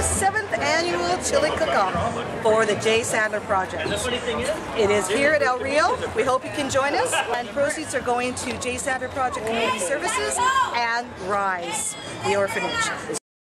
the 7th annual chili cook-off for the J. Sadler Project. It is here at El Rio. We hope you can join us, and proceeds are going to J. Sadler Project Community Services and RISE, the orphanage.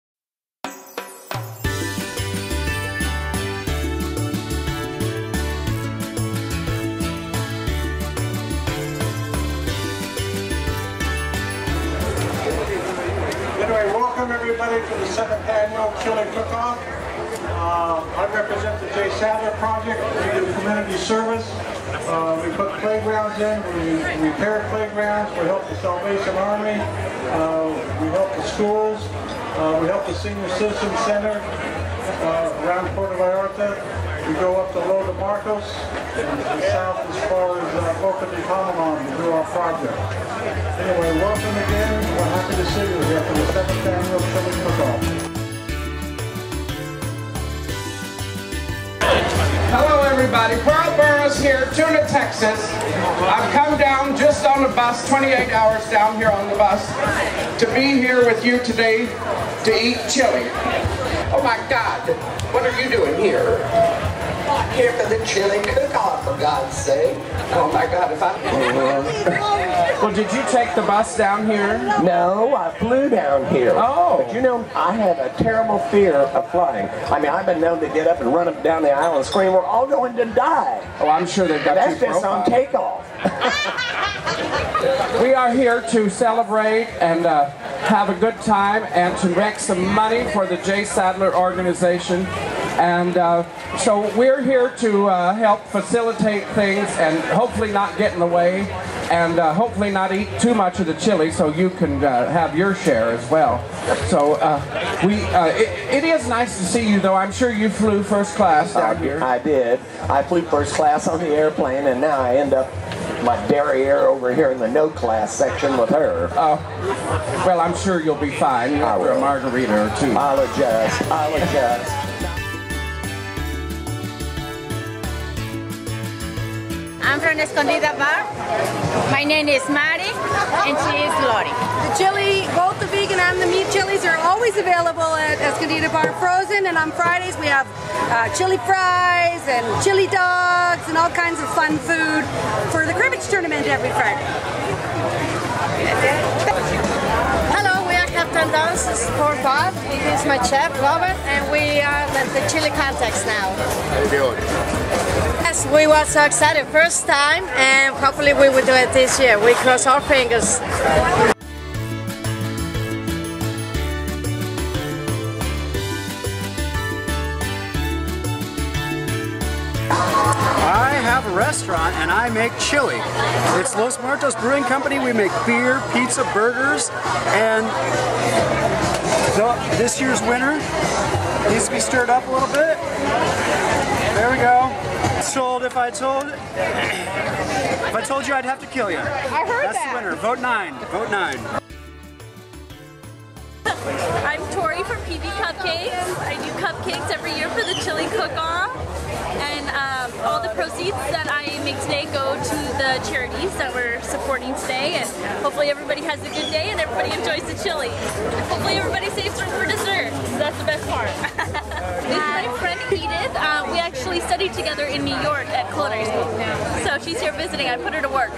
Anyway, welcome everybody to the 7th annual chili cook-off. I represent the J. Sadler Project. We do community service. We put playgrounds in, we repair playgrounds, we help the Salvation Army, we help the schools, we help the Senior Citizen Center around Puerto Vallarta. We go up to Lo de Marcos and south as far as Boca de Panamon to do our project. Anyway, welcome again. We're happy to see you here for the 7th annual chili cook-off. Hello everybody, Pearl Burris here, Tuna, Texas. I've come down just on the bus, 28 hours down here on the bus, to be here with you today to eat chili. Oh my God, what are you doing here? Here for the chili cook-off, for God's sake. Oh my God, if I... Well, did you take the bus down here? No, I flew down here. Oh. But you know, I have a terrible fear of flying. I mean, I've been known to get up and run up down the aisle and scream, we're all going to die. Oh, I'm sure they've got That's just on takeoff. We are here to celebrate and have a good time and to make some money for the J. Sadler organization. And so we're here to help facilitate things and hopefully not get in the way and hopefully not eat too much of the chili so you can have your share as well. So it is nice to see you, though. I'm sure you flew first class down here. I did. I flew first class on the airplane, and now I end up my derriere over here in the no class section with her. Well, I'm sure you'll be fine after a margarita or two. I'll adjust. I'll adjust. I'm from Escondida Bar. My name is Mari, and she is Lori. The chili, both the vegan and the meat chilies are always available at Escondida Bar frozen, and on Fridays we have chili fries and chili dogs and all kinds of fun food for the cribbage tournament every Friday. Hello, we are Captain Dances for Bob. He's my chef, Robert, and we are at the chili contest now. How you doing? Yes, we were so excited first time, and hopefully we will do it this year. We cross our fingers. I have a restaurant and I make chili. It's Los Muertos Brewing Company. We make beer, pizza, burgers, and this year's winner needs to be stirred up a little bit. There we go. If I told you I'd have to kill you. I heard That's that. the winner. Vote 9. Vote 9. I'm Tori from PB Cupcakes. I do cupcakes every year for the chili cook-off, and all the proceeds that I make today go to the charities that we're supporting today, and hopefully everybody has a good day and everybody enjoys the chili. Hopefully everybody saves room for dessert. That's the best part. This is my friend Edith. We actually studied together in New York at culinary school, so she's here visiting. I put her to work.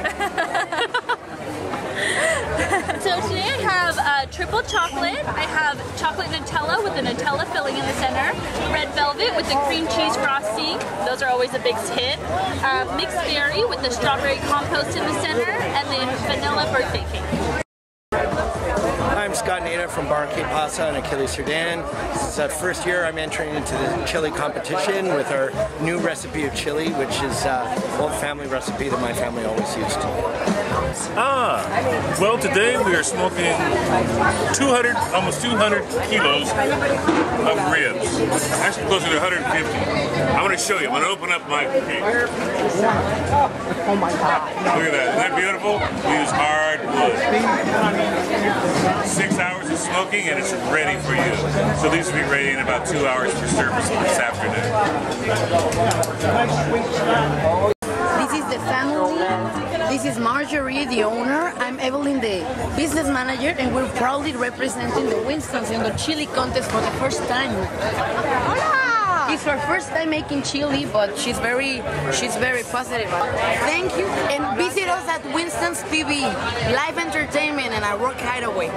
So today I have triple chocolate. I have chocolate Nutella with the Nutella filling in the center, red velvet with the cream cheese frosting. Those are always a big hit. Mixed berry with the strawberry compost in the center, and then vanilla birthday cake. I'm Scott Nader from Bar Cape Pasa and Achilles Sudan. This is the first year I'm entering into the chili competition with our new recipe of chili, which is an old family recipe that my family always used. Well, today we are smoking almost 200 kilos of ribs. Actually closer to 150. I'm going to show you. I'm going to open up my cake. Oh my God. Look at that. Isn't that beautiful? We use hard wood. 6 hours of smoking and it's ready for you. So these will be ready in about 2 hours for service this afternoon. This is the family. This is Marjorie, the owner. I'm Evelyn, the business manager, and we're proudly representing the Winstons in the chili contest for the first time. Hola! It's her first time making chili, but she's very positive. Thank you, and visit us at Winston's TV, live entertainment, and our work hideaway.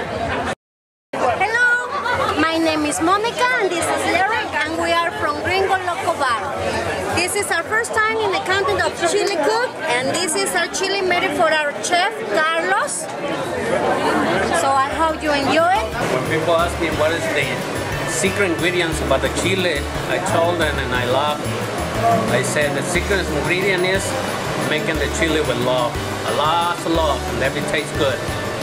My name is Monica and this is Larry and we are from Rio BBQ Bar. This is our first time in the content of chili cook and this is our chili made for our chef Carlos. So I hope you enjoy it. When people ask me what is the secret ingredients about the chili, I told them and I laughed. I said the secret ingredient is making the chili with love. A lot of love and every tastes good.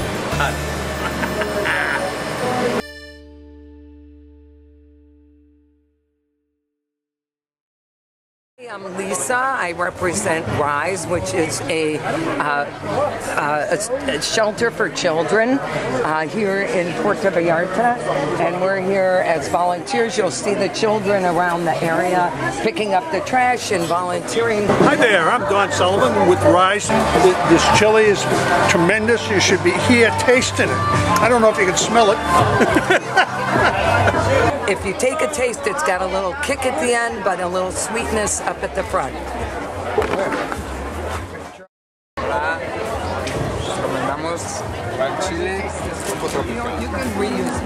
I'm Lisa. I represent RISE, which is a shelter for children here in Puerto Vallarta, and we're here as volunteers. You'll see the children around the area picking up the trash and volunteering. Hi there, I'm Don Sullivan with RISE. This chili is tremendous. You should be here tasting it. I don't know if you can smell it. If you take a taste, it's got a little kick at the end, but a little sweetness up at the front. Recomendamos chile poco tropical. You can reuse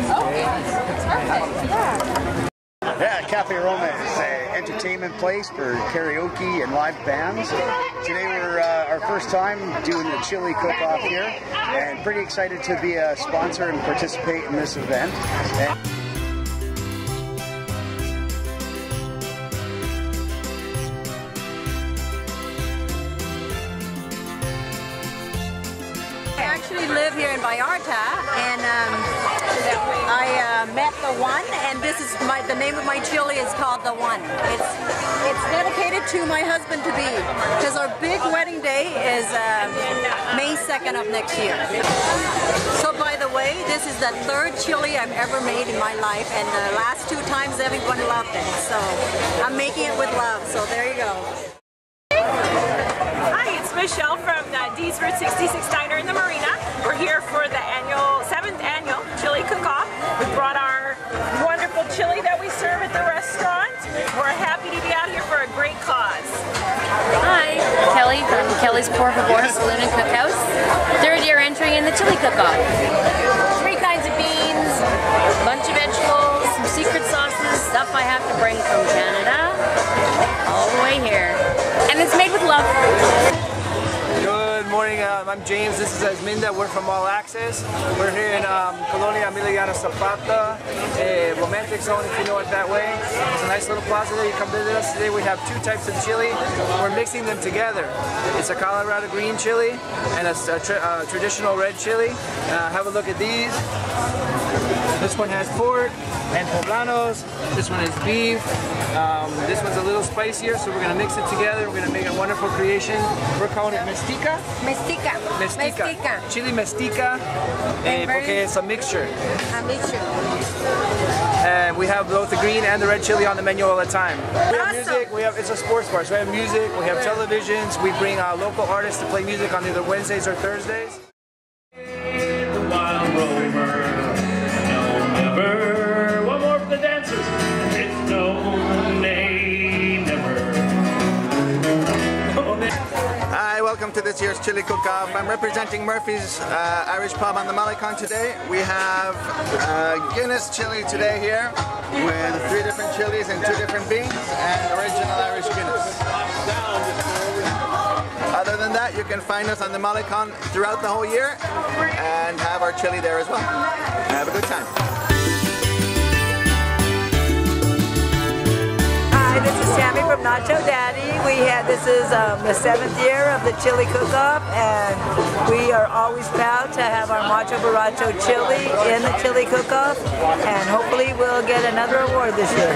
it. Yeah, Cafe Roma is an entertainment place for karaoke and live bands. Today we're our first time doing the chili cook-off here, and pretty excited to be a sponsor and participate in this event. I actually live here in Vallarta, and I met the One, and this is the name of my chili is called the One. It's dedicated to my husband to be, because our big wedding day is May 2nd of next year. So by the way, this is the third chili I've ever made in my life, and the last 2 times everyone loved it. So I'm making it with love. So there you go. Hi, it's Michelle from D's Route 66 Diner in the Marina. We're here for the 7th annual chili cook-off. We brought our wonderful chili that we serve at the restaurant. We're happy to be out here for a great cause. Hi, Kelly from Kelly's Por Favor Saloon and Cookhouse. 3rd year entry in the chili cook-off. 3 kinds of beans, a bunch of vegetables, some secret sauces, stuff I have to bring from Canada, all the way here. And it's made with love. Good morning, I'm James, this is Esminda, we're from All Access. We're here in Colonia Emiliano Zapata, a romantic zone if you know it that way. It's a nice little plaza there, you come visit us today. We have 2 types of chili, we're mixing them together. It's a Colorado green chili and a traditional red chili. Have a look at these. This one has pork and poblanos, this one is beef. This one's a little spicier, so we're going to mix it together. We're going to make a wonderful creation. We're calling it mestica. Mestica. Mestica. Chili mestica, porque it's a mixture. A mixture. And we have both the green and the red chili on the menu all the time. We have music, it's a sports bar, so we have music, we have televisions, we bring local artists to play music on either Wednesdays or Thursdays. The wild rover, no never. One more for the dancers. It's no nay, never. Hi, welcome to this year's Chili Cook-Off. I'm representing Murphy's Irish Pub on the Malecon today. We have Guinness chili today here with 3 different chilies and 2 different beans and original Irish Guinness. Other than that, you can find us on the Malecon throughout the whole year and have our chili there as well. Have a good time. Hi, this is Tammy from Nacho Daddy. This is the 7th year of the Chili Cook-Off, and we are always proud to have our Macho Borracho chili in the Chili Cook-Off, and hopefully we'll get another award this year.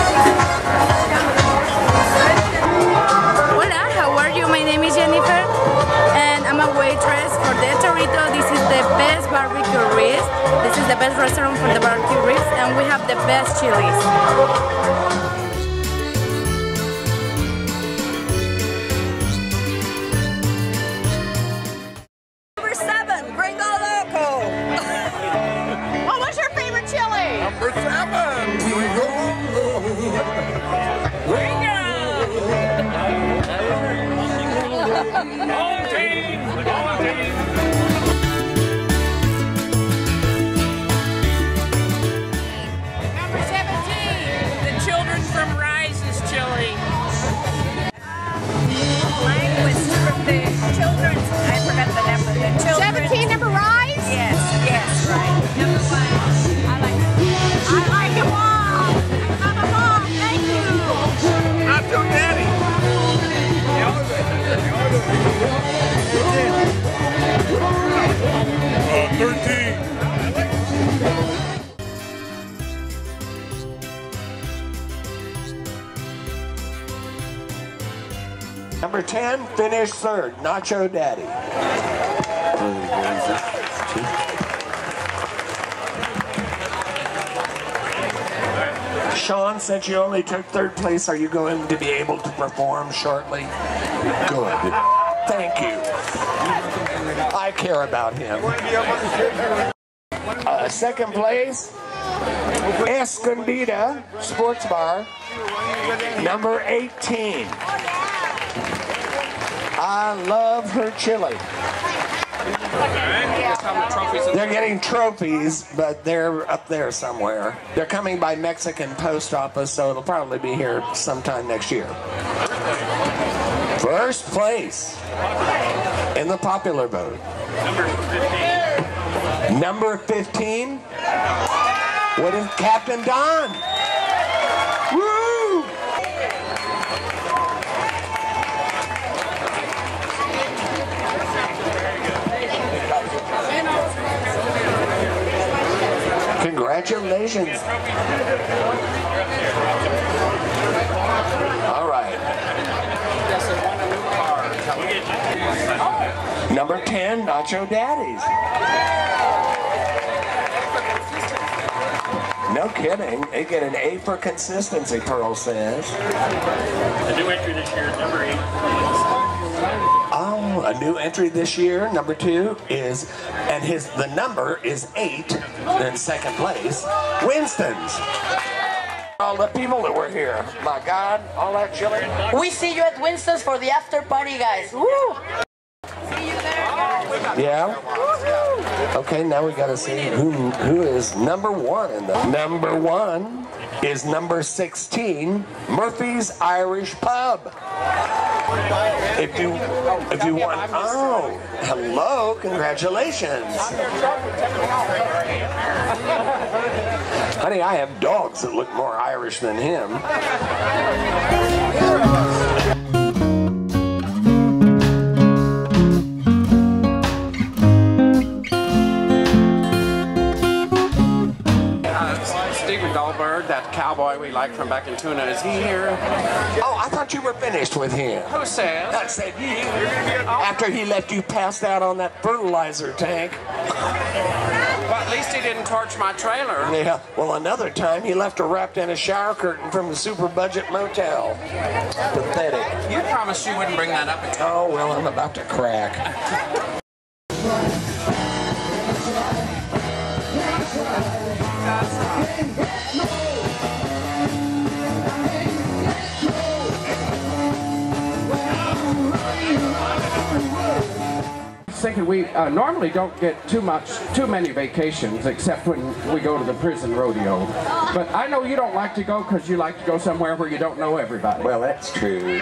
Hola, how are you? My name is Jennifer, and I'm a waitress for the Torito. This is the best barbecue ribs. This is the best restaurant for the barbecue ribs, and we have the best chilies. Number 10 finished third, Nacho Daddy. Sean, since you only took third place, are you going to be able to perform shortly? Good. Thank you. I care about him. Second place, Escondida Sports Bar, number 18. I love her chili. They're getting trophies, but they're up there somewhere. They're coming by Mexican post office, so it'll probably be here sometime next year. First place in the popular vote. Number 15. What is Captain Don? Woo! Congratulations. All right. Number 10, Nacho Daddies. No kidding. They get an A for consistency, Pearl says. A new entry this year, number 8. Oh, a new entry this year, number 2 is, and the number is 8, in second place, Winston's. All the people that were here, my God, all that chili. We see you at Winston's for the after party, guys. Woo! See you there, guys. Yeah? Okay, now we gotta see who is number 1 in the. Number 1 is number 16, Murphy's Irish Pub. If you want, oh, hello, congratulations. Honey, I have dogs that look more Irish than him. That cowboy we like from back in Tuna, is he here? Oh, I thought you were finished with him. Who said? That said you. After he left you passed out on that fertilizer tank. Well, at least he didn't torch my trailer. Yeah, well, another time he left her wrapped in a shower curtain from the super budget motel. Pathetic. You promised you wouldn't bring that up again. Oh, well, I'm about to crack. Thinking we normally don't get too many vacations except when we go to the prison rodeo. But I know you don't like to go because you like to go somewhere where you don't know everybody. Well, that's true.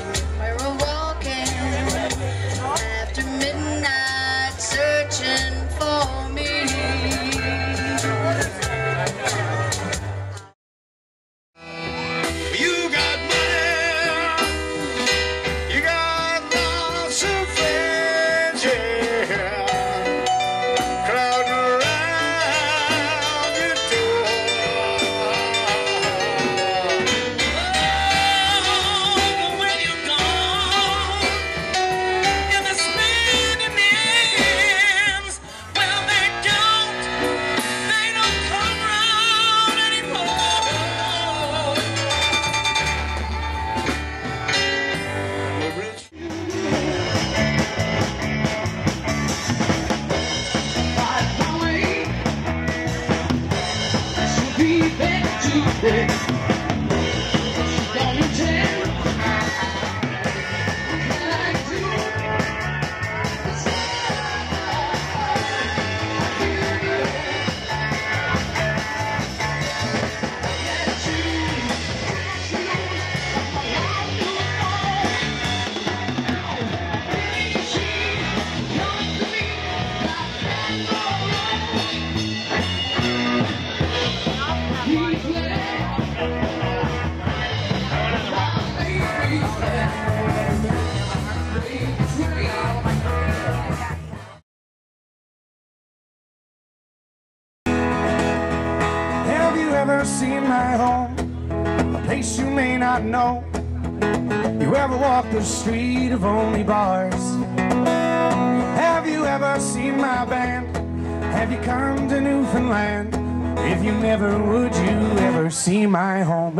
Searching not know. You ever walk the street of only bars? Have you ever seen my band? Have you come to Newfoundland? If you never, would you ever see my home?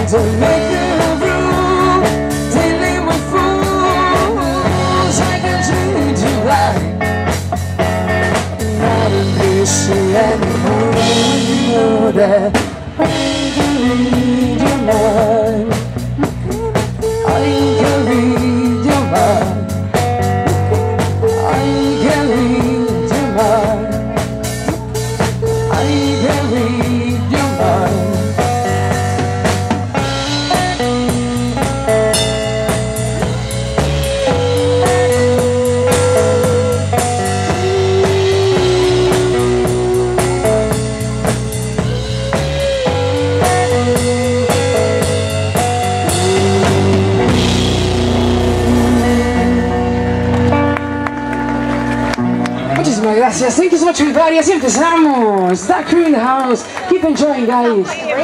to make the rule. Dealing with fools, I can treat you right. Not in this anymore. You know that I can read your mind. I can read your mind. I can read your mind. I can read your mind. Muchísimas gracias. Thank you so much, everybody. Así empezamos. That crew in the house. Keep enjoying, guys.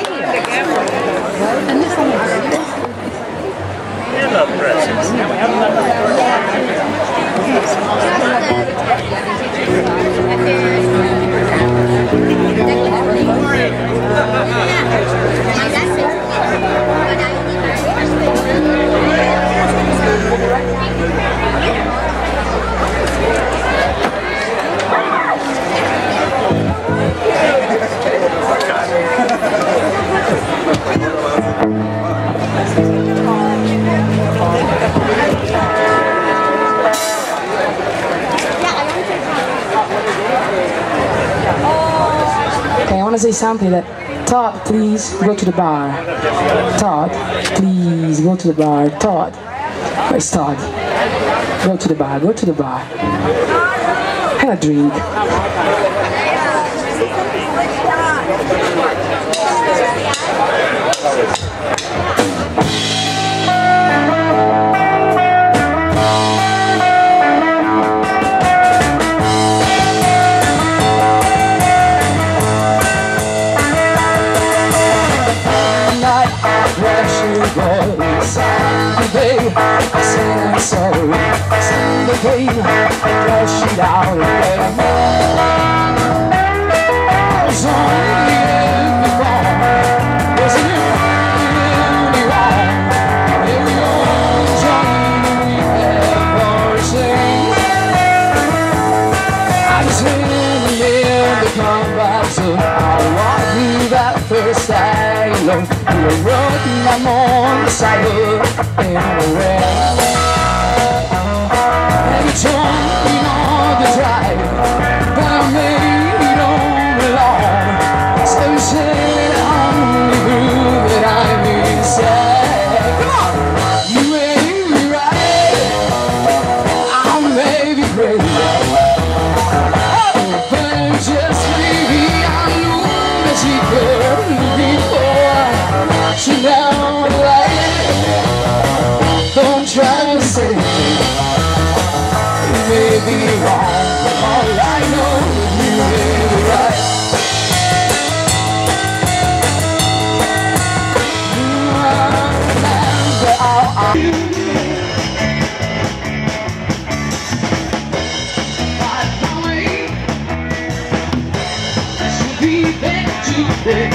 Okay, I want to say something that Todd, please go to the bar. Todd, please go to the bar. Todd, where's Todd? Go to the bar, go to the bar. Have a drink. Someday, I say I'm sorry. Someday, flush it out. I was only here before. Was it really wrong? Every old journey we ever seen. I just really never come back, so I walk through that first island. We were working, I'm on the sidewalk in the rain. And you told me on the drive, but I made on along. So you said I'm the groove that I'm inside. Come on! You made me right, I may be crazy. Oh, but just maybe I knew that you could before. She now don't try to say you may be wrong, but all I know you may be right. She'll be back today.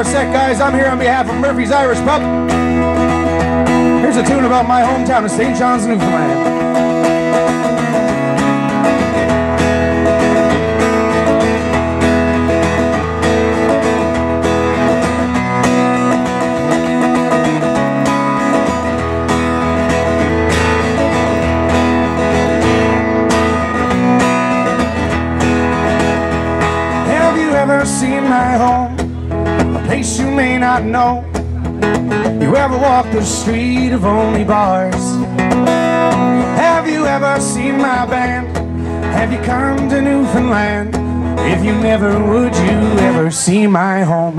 more sec, guys. I'm here on behalf of Murphy's Irish Pub. Here's a tune about my hometown of St. John's, Newfoundland. Seen my home, a place you may not know. You ever walk the street of only bars? Have you ever seen my band? Have you come to Newfoundland? If you never, would you ever see my home?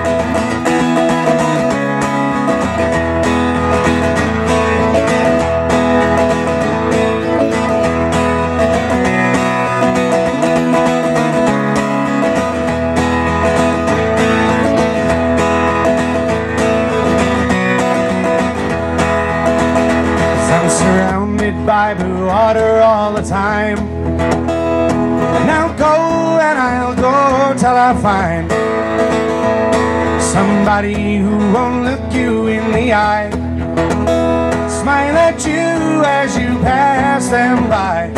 By blue water all the time, and I'll go and I'll go till I find somebody who won't look you in the eye, smile at you as you pass them by.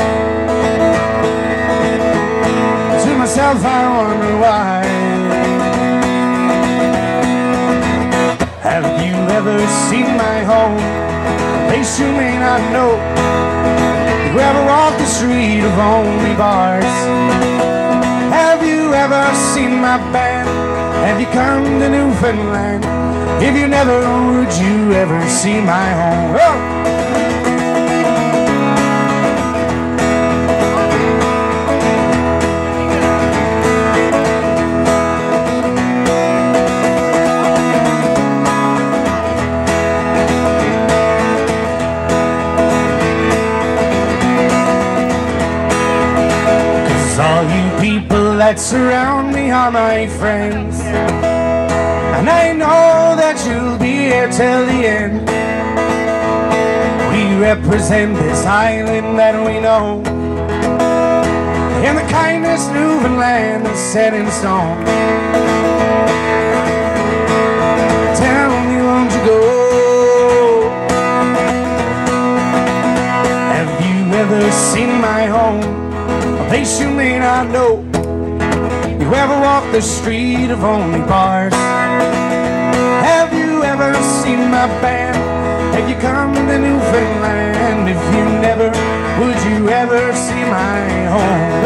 To myself I wonder why. Have you ever seen my home, a place you may not know? You ever walk the street of only bars? Have you ever seen my band? Have you come to Newfoundland? If you never, would you ever see my home? Oh! All you people that surround me are my friends, and I know that you'll be here till the end. We represent this island that we know, and the kindness Newfoundland is set in stone. Tell me, won't you go? Have you ever seen my home, a place you may not know? You ever walk the street of only bars? Have you ever seen my band? Have you come to Newfoundland? If you never, would you ever see my home?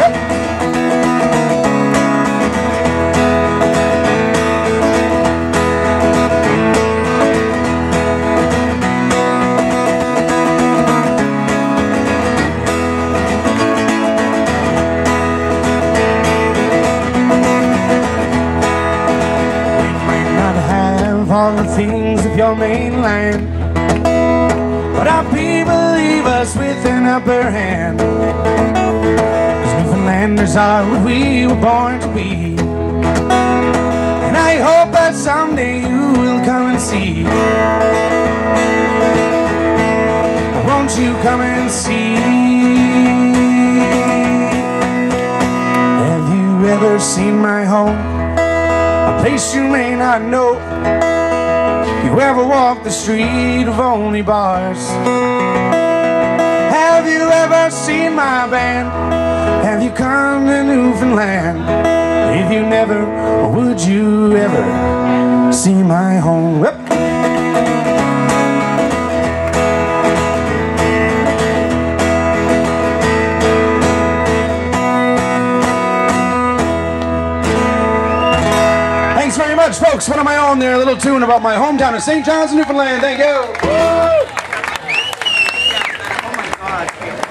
All the things of your mainland, but our people leave us with an upper hand, 'cause Newfoundlanders are what we were born to be. And I hope that someday you will come and see. Won't you come and see? Have you ever seen my home, a place you may not know? You ever walk the street of only bars? Have you ever seen my band? Have you come to Newfoundland? If you never, would you ever see my home? Thanks very much, folks. One of my own there, a little tune about my hometown of St. John's, Newfoundland. Thank you. Woo! Oh my God.